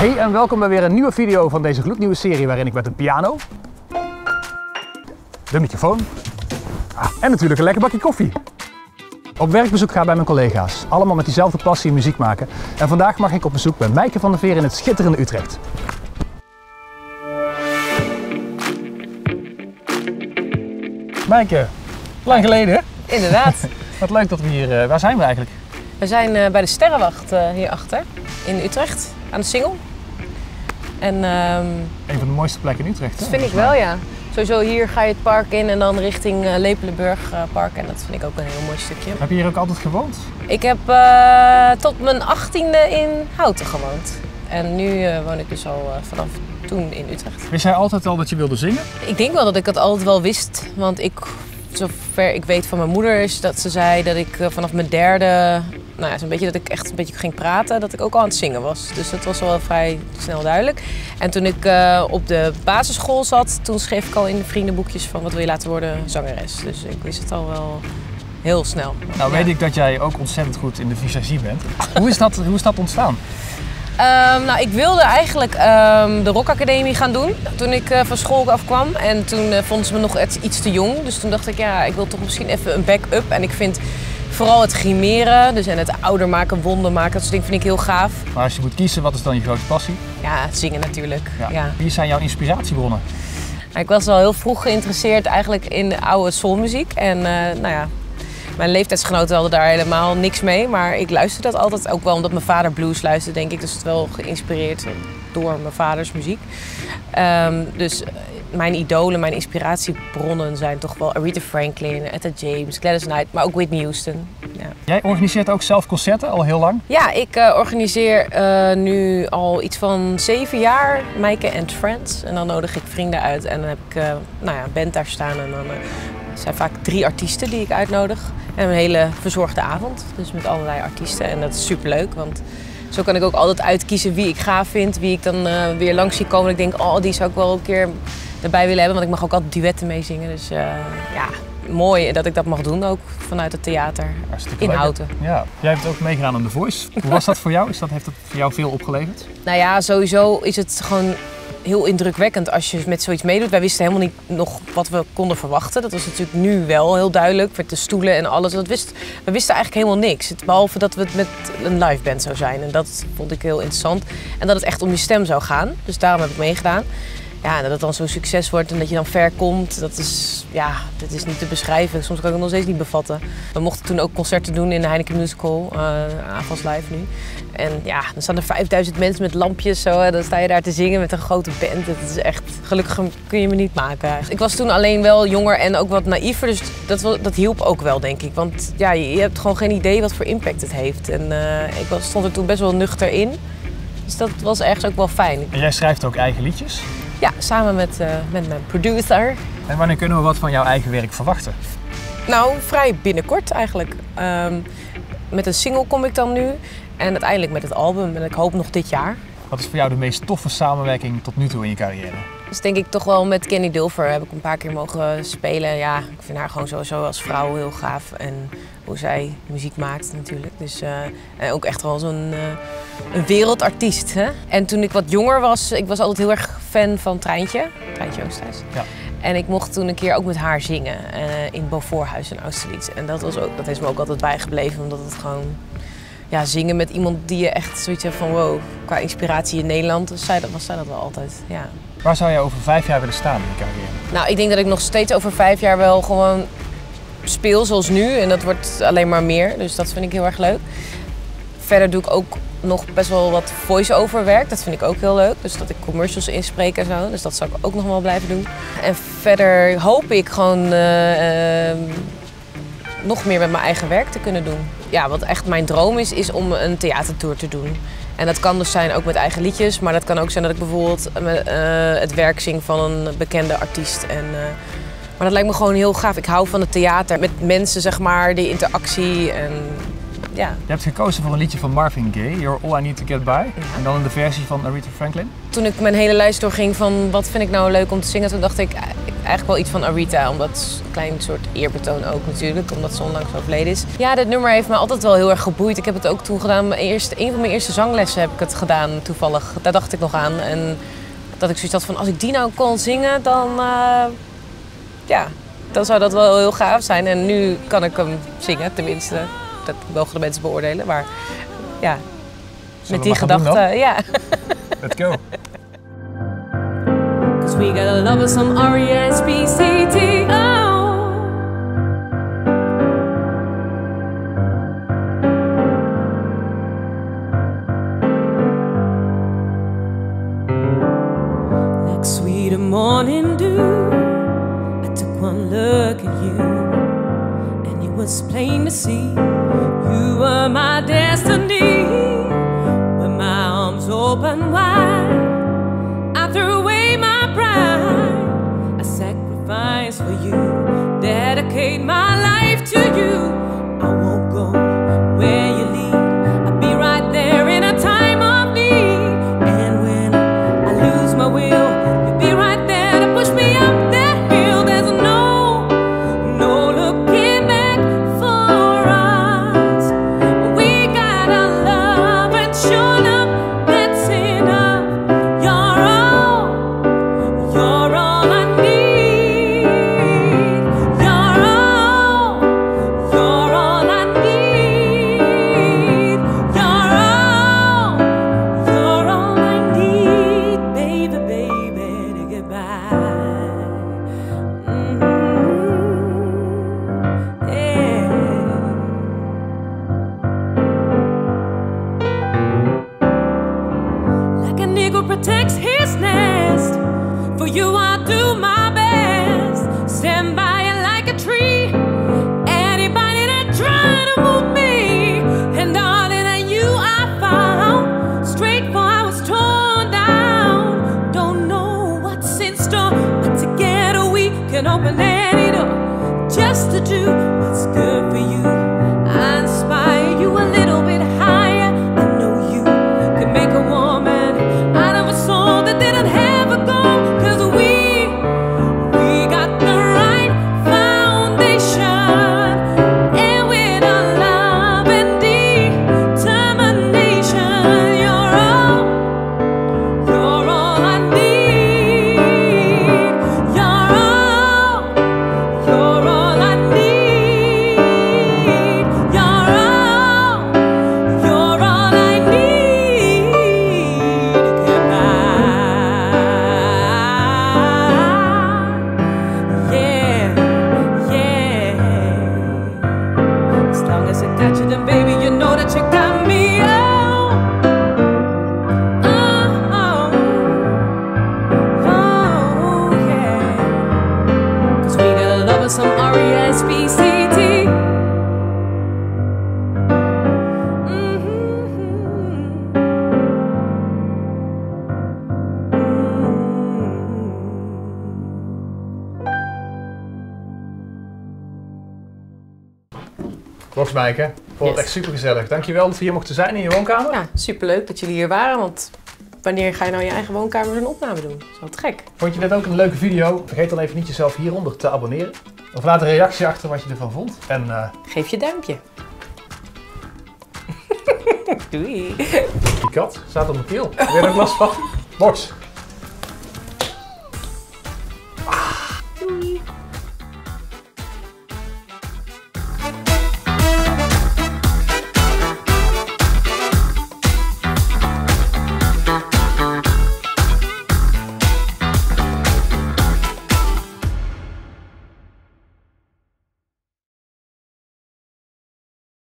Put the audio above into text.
Hey en welkom bij weer een nieuwe video van deze gloednieuwe serie waarin ik met een piano, de microfoon en natuurlijk een lekker bakje koffie op werkbezoek ga bij mijn collega's. Allemaal met diezelfde passie muziek maken. En vandaag mag ik op bezoek bij Mijke van der Veer in het schitterende Utrecht. Mijke, lang geleden hè? Inderdaad. Wat leuk dat we hier... waar zijn we eigenlijk? We zijn bij de Sterrenwacht hierachter in Utrecht aan de Singel. En, een van de mooiste plekken in Utrecht. Dat vind ik wel, ja. Sowieso hier ga je het park in en dan richting Lepelenburg park. En dat vind ik ook een heel mooi stukje. Heb je hier ook altijd gewoond? Ik heb tot mijn 18e in Houten gewoond. En nu woon ik dus al vanaf toen in Utrecht. Wist jij altijd al dat je wilde zingen? Ik denk wel dat ik het altijd wel wist. Want zover ik weet van mijn moeder is dat ze zei dat ik vanaf mijn derde... Nou ja, zo'n beetje dat ik echt een beetje ging praten, dat ik ook al aan het zingen was. Dus dat was wel vrij snel duidelijk. En toen ik op de basisschool zat, toen schreef ik al in de vriendenboekjes van wat wil je laten worden, zangeres. Dus ik wist het al wel heel snel. Nou weet ik dat jij ook ontzettend goed in de visagie bent. Hoe is dat ontstaan? Nou, ik wilde eigenlijk de rockacademie gaan doen toen ik van school afkwam. En toen vonden ze me nog iets te jong. Dus toen dacht ik, ja, ik wil toch misschien even een back-up. En ik vind vooral het grimeren, dus en het ouder maken, wonden maken, dat soort dingen vind ik heel gaaf. Maar als je moet kiezen, wat is dan je grote passie? Ja, zingen natuurlijk. Ja. Wie zijn jouw inspiratiebronnen? Ik was al heel vroeg geïnteresseerd eigenlijk in de oude soulmuziek. En nou ja, mijn leeftijdsgenoten hadden daar helemaal niks mee. Maar ik luisterde dat altijd, ook wel omdat mijn vader blues luisterde, denk ik. Dus het wel geïnspireerd door mijn vaders muziek. Dus mijn idolen, mijn inspiratiebronnen zijn toch wel Aretha Franklin, Etta James, Gladys Knight, maar ook Whitney Houston. Ja. Jij organiseert ook zelf concerten al heel lang? Ja, ik organiseer nu al iets van 7 jaar Mijke and Friends. En dan nodig ik vrienden uit en dan heb ik nou ja, een band daar staan. En dan zijn vaak 3 artiesten die ik uitnodig. En een hele verzorgde avond, dus met allerlei artiesten. En dat is superleuk, want zo kan ik ook altijd uitkiezen wie ik gaaf vind, wie ik dan weer langs zie komen. Ik denk, oh, die zou ik wel een keer erbij willen hebben, want ik mag ook altijd duetten meezingen. Dus ja, mooi dat ik dat mag doen, ook vanuit het theater in Houten. Ja. Jij hebt ook meegedaan aan The Voice. Hoe was dat voor jou? Heeft dat voor jou veel opgeleverd? Nou ja, sowieso is het gewoon heel indrukwekkend als je met zoiets meedoet. Wij wisten helemaal niet nog wat we konden verwachten. Dat was natuurlijk nu wel heel duidelijk, met de stoelen en alles. We wisten eigenlijk helemaal niks, behalve dat we het met een live band zou zijn. En dat vond ik heel interessant. En dat het echt om je stem zou gaan, dus daarom heb ik meegedaan. Ja, en dat het dan zo'n succes wordt en dat je dan ver komt, dat is niet te beschrijven. Soms kan ik het nog steeds niet bevatten. We mochten toen ook concerten doen in de Heineken Musical, AFAS Live nu. En ja, dan staan er 5000 mensen met lampjes zo, en dan sta je daar te zingen met een grote band. Dat is echt, gelukkig kun je me niet maken. Ik was toen alleen wel jonger en ook wat naïver, dus dat hielp ook wel, denk ik. Want ja, je hebt gewoon geen idee wat voor impact het heeft. En ik stond er toen best wel nuchter in, dus dat was ergens ook wel fijn. En jij schrijft ook eigen liedjes? Ja, samen met mijn producer. En wanneer kunnen we wat van jouw eigen werk verwachten? Nou, vrij binnenkort eigenlijk. Met een single kom ik dan nu en uiteindelijk met het album en ik hoop nog dit jaar. Wat is voor jou de meest toffe samenwerking tot nu toe in je carrière? Dus denk ik toch wel met Kenny Dulfer heb ik een paar keer mogen spelen. Ja, ik vind haar gewoon sowieso als vrouw heel gaaf en hoe zij muziek maakt natuurlijk. Dus en ook echt wel zo'n een wereldartiest. Hè? En toen ik wat jonger was, ik was altijd heel erg fan van Treintje Oosterhuis. Ja. En ik mocht toen een keer ook met haar zingen in Beauforthuis in Austerlitz. En dat is me ook altijd bijgebleven, omdat het gewoon... Ja, zingen met iemand die je echt zoiets hebt van wow, qua inspiratie in Nederland, was zij dat wel altijd, ja. Waar zou jij over 5 jaar willen staan in je carrière? Nou, ik denk dat ik nog steeds over 5 jaar wel gewoon speel zoals nu en dat wordt alleen maar meer, dus dat vind ik heel erg leuk. Verder doe ik ook nog best wel wat voice-over werk, dat vind ik ook heel leuk. Dus dat ik commercials inspreek en zo, dus dat zou ik ook nog wel blijven doen. En verder hoop ik gewoon nog meer met mijn eigen werk te kunnen doen. Ja, wat echt mijn droom is om een theatertour te doen. En dat kan dus zijn ook met eigen liedjes, maar dat kan ook zijn dat ik bijvoorbeeld het werk zing van een bekende artiest. Maar dat lijkt me gewoon heel gaaf. Ik hou van het theater, met mensen zeg maar, die interactie en ja. Je hebt gekozen voor een liedje van Marvin Gaye, You're All I Need to Get By. Ja. En dan in de versie van Aretha Franklin. Toen ik mijn hele lijst doorging van wat vind ik nou leuk om te zingen, toen dacht ik eigenlijk wel iets van Aretha, omdat het een klein soort eerbetoon ook natuurlijk, omdat ze onlangs overleden is. Ja, dit nummer heeft me altijd wel heel erg geboeid. Ik heb het ook toen gedaan, een van mijn eerste zanglessen heb ik het gedaan toevallig. Daar dacht ik nog aan. En dat ik zoiets had van, als ik die nou kon zingen, dan, dan zou dat wel heel gaaf zijn. En nu kan ik hem zingen, tenminste. Dat mogen de mensen beoordelen, maar ja, met die gedachte, ja. Let's go. 'Cause we gotta love us some R-E-S-P-C-T-O. Like sweet morning dew, I took one look at you, and it was plain to see you were my destiny. With my arms open wide, I threw away my pride. I sacrifice for you, dedicate my life to you. I won't go where you lead, I'll be right there in a time of need. And when I lose my will, you'll be right there to push me up that hill. There's no looking back for us. We gotta love and show love, that's enough. You're all I need. You're all I need. You're all I need, baby, baby, to get by. Yeah. Like a nigga protects his nest, for you I do my best. Stand by you like a tree, anybody that try to move me. And darling, and you I found, straight for I was torn down. Don't know what's in store, but together we can open any door, just to do what's good for you. I inspire you a little bit higher. I know you can make a woman out of a soul that didn't have a goal. 'Cause we got the right foundation, and with our love and determination, you're all I need. You're all I need. You're all I need to get by. Yeah. As long as I got you, then baby, you know that you got me. Yeah. 'Cause we gotta love us some R-E-S-P-C-T. Klopt, Maaike. Ik vond het Yes. echt super gezellig. Dankjewel dat we hier mochten zijn in je woonkamer. Ja, superleuk dat jullie hier waren, want wanneer ga je nou in je eigen woonkamer een opname doen? Dat is wel te gek. Vond je dit ook een leuke video? Vergeet dan even niet jezelf hieronder te abonneren. Of laat een reactie achter wat je ervan vond. En Geef je duimpje. Doei. die kat staat op mijn keel. Heb je er ook last van? Box.